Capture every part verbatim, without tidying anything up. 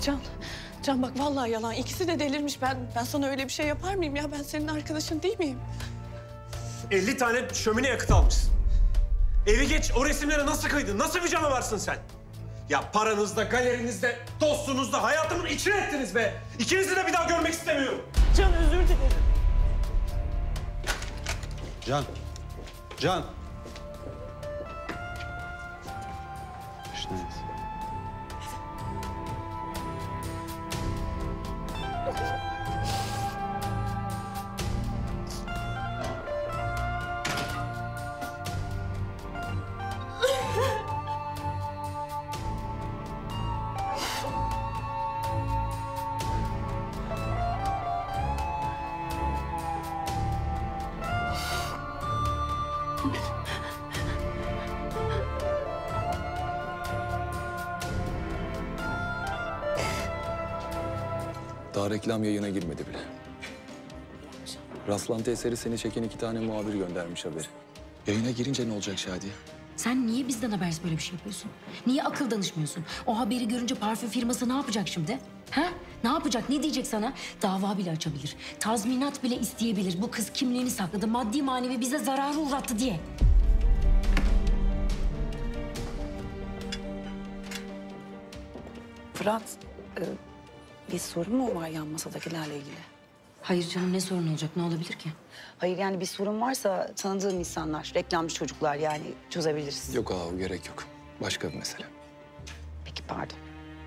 Can, Can bak vallahi yalan. İkisi de delirmiş. Ben ben sana öyle bir şey yapar mıyım ya? Ben senin arkadaşın değil miyim? elli tane şömine yakıt almışsın. Evi geç, o resimlere nasıl kıydın? Nasıl bir canavarsın sen? Ya paranızda, galerinizde, dostunuzda hayatımın içine ettiniz be. İkinizi de bir daha görmek istemiyorum. Can özür dilerim. Can. Can. Şunayız. Daha reklam yayına girmedi bile. Rastlantı eseri seni çeken iki tane muhabir göndermiş haberi. Yayına girince ne olacak Şadiye? Sen niye bizden habersiz böyle bir şey yapıyorsun? Niye akıl danışmıyorsun? O haberi görünce parfüm firması ne yapacak şimdi? Ha? Ne yapacak? Ne diyecek sana? Dava bile açabilir. Tazminat bile isteyebilir. Bu kız kimliğini sakladı. Maddi manevi bize zararı uğrattı diye. Fırat, e, bir sorun mu var yan masadakilerle ilgili? Hayır canım, ne sorun olacak? Ne olabilir ki? Hayır yani bir sorun varsa tanıdığım insanlar, reklamcı çocuklar yani çözebiliriz. Yok ağa, gerek yok. Başka bir mesele. Peki pardon.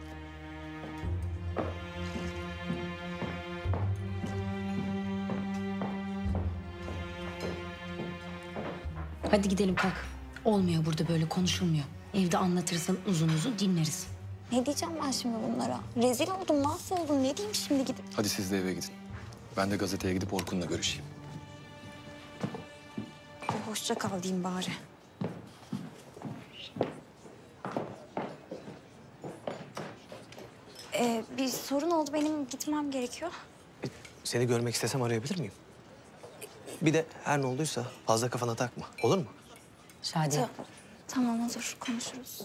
Hadi gidelim kalk. Olmuyor burada, böyle konuşulmuyor. Evde anlatırsın uzun uzun dinleriz. Ne diyeceğim ben şimdi bunlara? Rezil oldum, mahvoldum. Ne diyeyim şimdi gidip? Hadi siz de eve gidin. Ben de gazeteye gidip Orkun'la görüşeyim. Hoşça kal diyeyim bari. Ee, bir sorun oldu, benim gitmem gerekiyor. Seni görmek istesem arayabilir miyim? Bir de her ne olduysa fazla kafana takma. Olur mu? Şadiye. Ta- tamam olur, konuşuruz.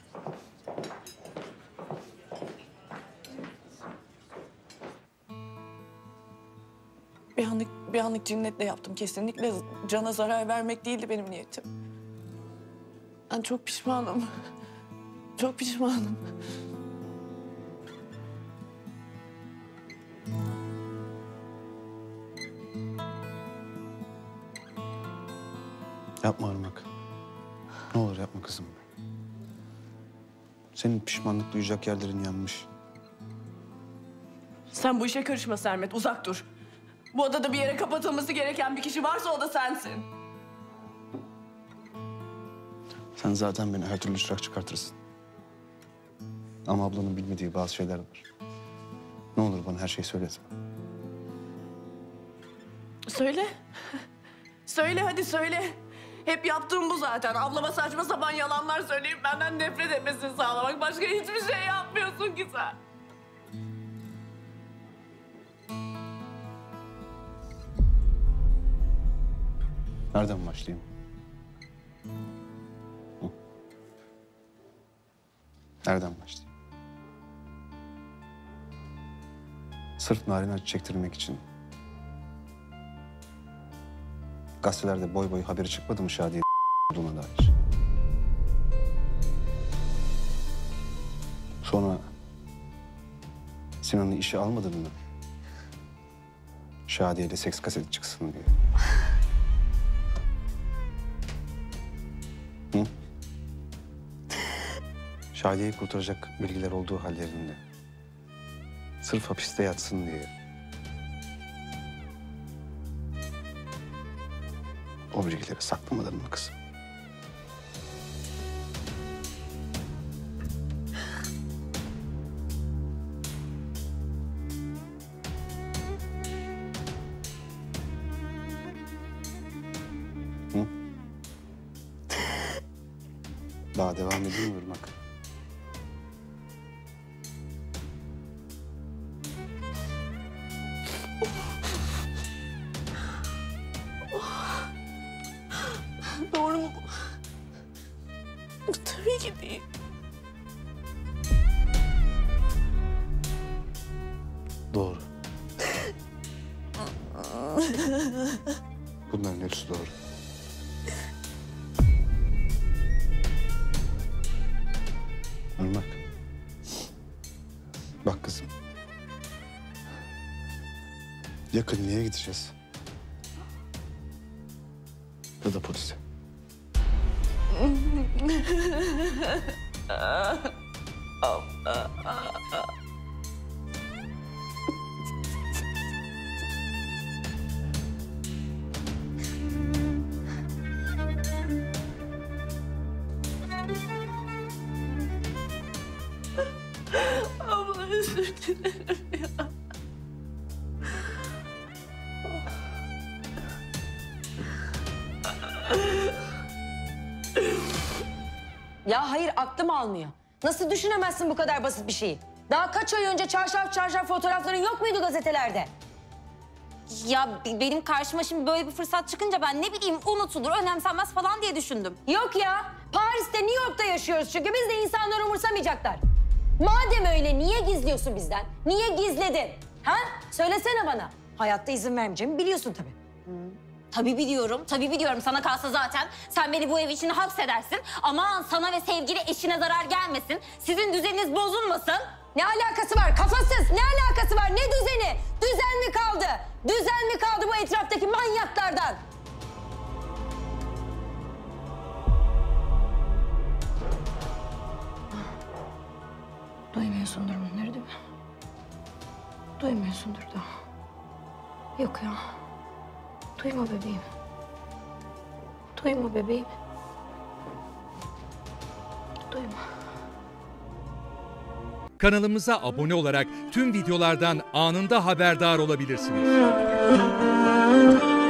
Bir anlık, bir anlık cinnetle yaptım. Kesinlikle Can'a zarar vermek değildi benim niyetim. Ben çok pişmanım. Çok pişmanım. Yapma Irmak. Ne olur yapma kızım. Senin pişmanlık duyacak yerlerin yanmış. Sen bu işe karışma Sermet, uzak dur. Bu odada bir yere kapatılması gereken bir kişi varsa o da sensin. Sen zaten beni her türlü çırak çıkartırsın. Ama ablanın bilmediği bazı şeyler var. Ne olur bana her şeyi söyletme. Söyle. Söyle hadi söyle. Hep yaptığım bu zaten. Ablama saçma sapan yalanlar söyleyip benden nefret etmesini sağlamak. Başka hiçbir şey yapmıyorsun ki sen. Nereden başlayayım? Hı? Nereden başlayayım? Sırf Narin'e acı çektirmek için. Gazetelerde boy boy haberi çıkmadı mı Şadiye olduğuna dair? Sonra Sinan'ı işe almadın mı? Şadiye ile seks kaseti çıksın diye. Hı? Şadiye'yi kurtaracak bilgiler olduğu hallerinde. Sırf hapiste yatsın diye. O bilgileri saklamadın mı kızım? Hı? Daha devam edeyim mi Irmak? Doğru mu? Tabii ki değil. Doğru. Bunların hepsi doğru. Irmak. Bak kızım. Ya kliniğe gideceğiz. Ya da polise. Abla özür dilerim ya. Ya hayır, aklım almıyor. Nasıl düşünemezsin bu kadar basit bir şeyi? Daha kaç ay önce çarşaf çarşaf fotoğrafların yok muydu gazetelerde? Ya b- benim karşıma şimdi böyle bir fırsat çıkınca ben ne bileyim unutulur, önemsenmez falan diye düşündüm. Yok ya. Paris'te, New York'ta yaşıyoruz çünkü biz de insanlar umursamayacaklar. Madem öyle niye gizliyorsun bizden? Niye gizledin? Ha? Söylesene bana. Hayatta izin vermeyeceğimi biliyorsun tabii. Tabii biliyorum, tabii biliyorum. Sana kalsa zaten sen beni bu ev içinde hapsedersin. Aman sana ve sevgili eşine zarar gelmesin. Sizin düzeniniz bozulmasın. Ne alakası var? Kafasız. Ne alakası var? Ne düzeni? Düzen mi kaldı? Düzen mi kaldı bu etraftaki manyaklardan? Duymuyorsundur bunları değil mi? Duymuyorsundur da. Yok ya. Duyma bebeğim. Duyma bebeğim. Duyma. Kanalımıza abone olarak tüm videolardan anında haberdar olabilirsiniz.